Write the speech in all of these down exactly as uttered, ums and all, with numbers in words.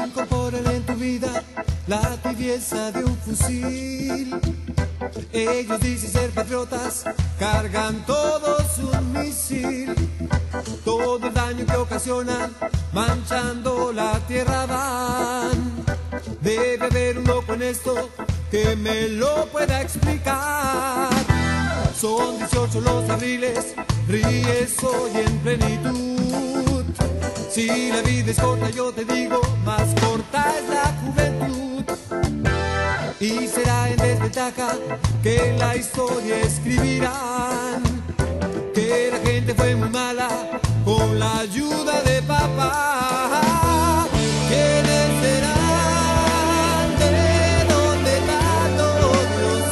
Incorporan en tu vida la tibieza de un fusil. Ellos dicen ser patriotas, cargan todos un misil. Todo el daño que ocasionan, manchando la tierra van. Debe haber un loco en esto que me lo pueda explicar. Son dieciocho los abriles, ríes hoy en plenitud. Si la vida es corta, yo te digo, más corta es la juventud. Y será en desventaja que en la historia escribirán que la gente fue muy mala con la ayuda de papá. ¿Quiénes serán? ¿De dónde tanto los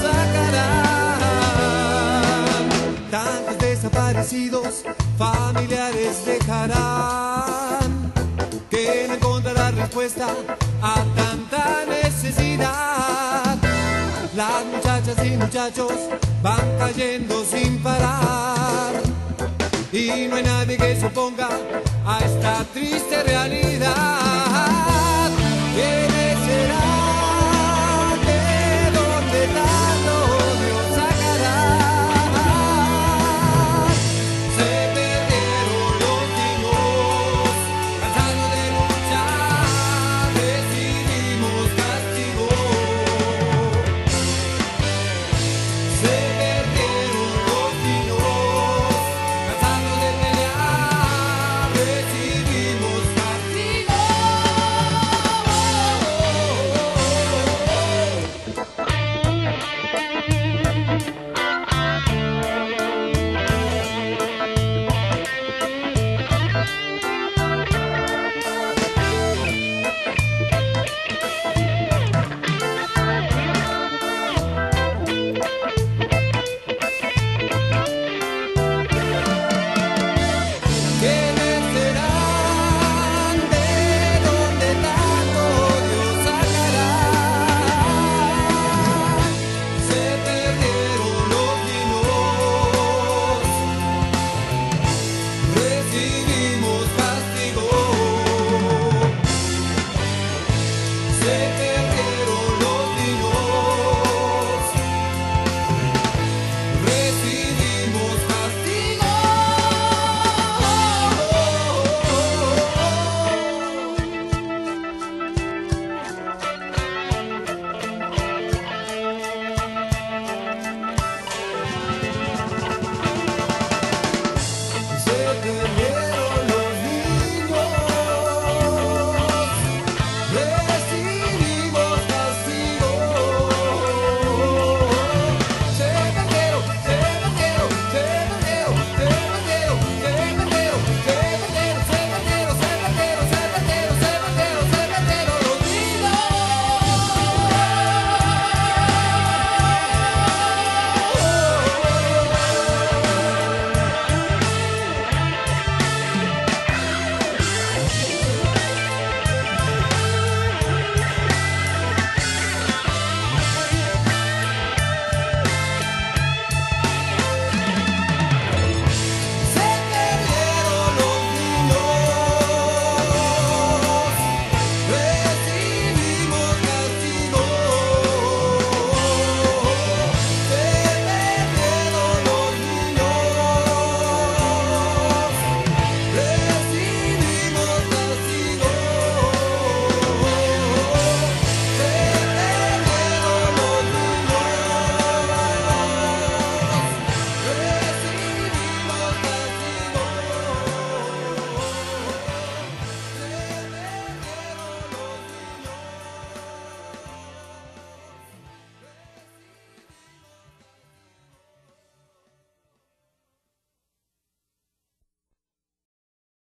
sacarán? Tantos desaparecidos, familiares dejarán, que no encontrará respuesta a tanta necesidad. Las muchachas y muchachos van cayendo sin parar, y no hay nadie que se oponga a esta triste realidad.